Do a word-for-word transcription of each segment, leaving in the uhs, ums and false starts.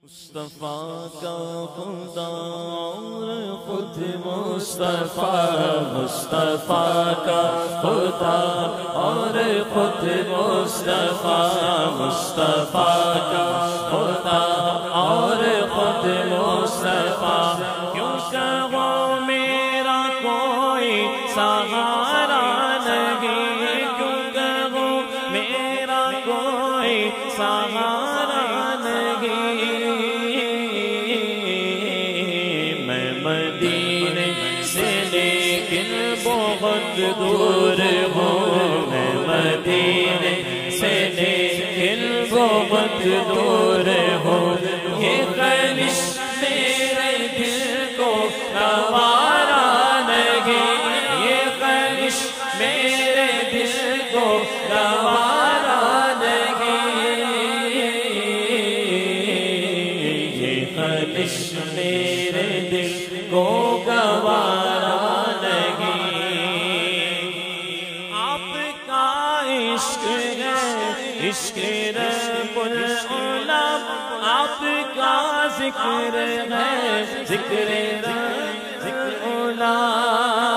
مصطفیٰ کا خدا اور خود مصطفیٰ، مصطفیٰ کا خدا اور خود مصطفیٰ، مصطفیٰ کا خدا اور خود مصطفیٰ، کیوں کہو میرا کوئی سہارا نہیں، کیوں کہو میرا کوئی سہارا نہیں، میں مدینے سے لیکن بہت دور ہوں، میں مدینے سے لیکن بہت دور ہوں، یہ خواہش میرے دل کو گوارا نہیں، یہ خواہش میرے دل کو گوارا نہیں، یہ خواہش میرے دل کو گوارا نہیں، آپ کا عشق ہے عشق رب العالمین، آپ کا ذکر ہے ذکر رب العالمین،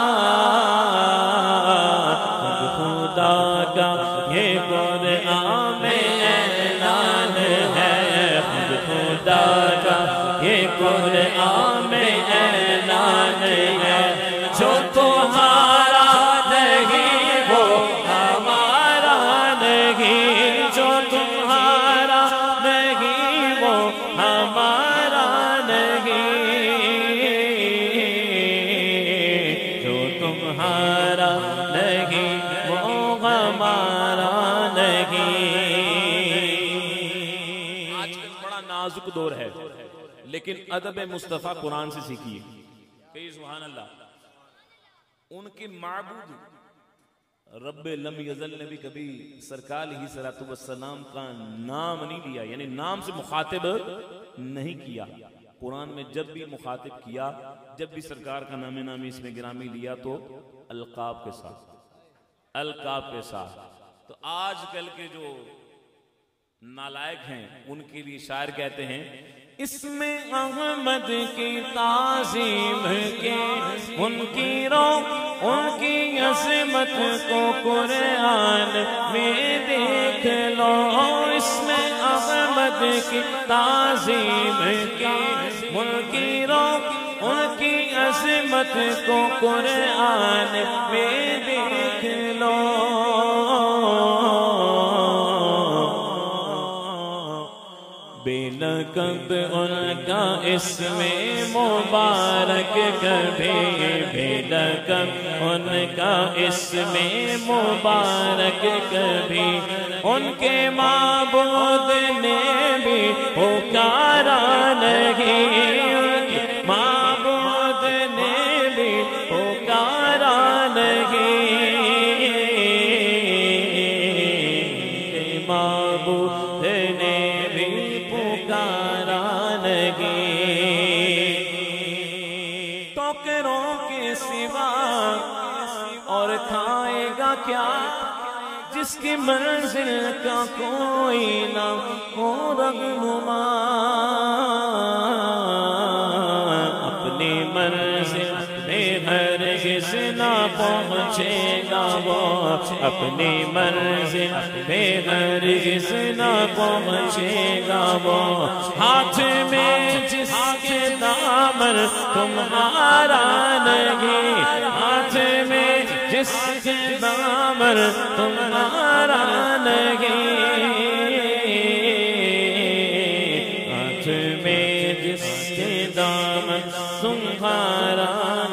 خدا کا یہ قرآن میں اعلان ہے، خدا کا یہ قرآن میں اعلان ہے، جو تمہارا نہیں وہ ہمارا نہیں، جو تمہارا نہیں وہ ہمارا نہیں، جو تمہارا نہیں وہ ہمارا نہیں۔ آج کل بڑا نازک دور ہے، لیکن ادب مصطفیٰ قرآن سے سیکھیے، کہ سبحان اللہ، ان کے معبود رب لم یزل نے بھی کبھی سرکار علیہ الصلوۃ والسلام کا نام نہیں لیا، یعنی نام سے مخاطب نہیں کیا۔ قرآن میں جب بھی مخاطب کیا، جب بھی سرکار کا نام نامی اس میں گرامی لیا تو القاب کے ساتھ، القاب کے ساتھ۔ تو آج کل کے جو نالائق ہیں ان کے لیے شاعر کہتے ہیں، اس میں احمد کی تعظیم کے ان کی روح ان کی عظمت کو قرآن میں دیکھ لو، اس میں احمد کی تعظیم کے ان کی روح ان کی عظمت کو قرآن میں دیکھ لو، بے لقب ان کا اسم مبارک کبھی، بے لقب ان کا اسم مبارک کبھی، ان کے معبود نے بھی پکارا نہیں، ان کے معبود نے بھی پکارا نہیں، معبود نے پکارا نہیں، ٹوکروں کے سوا اور کھائے گا کیا، جس کی منزل کا کوئی نہ ہو رہنما، اپنی منزل میں ہرگز نہ پہنچے گا وہ، اپنی منزل میں ہرگز نہ پہنچے گا وہ، ہاتھ میں جس کے دامن تمہارا نہیں، ہاتھ میں جس کے دامن تمہارا نہیں، ہاتھ میں جس کے دامن تمہارا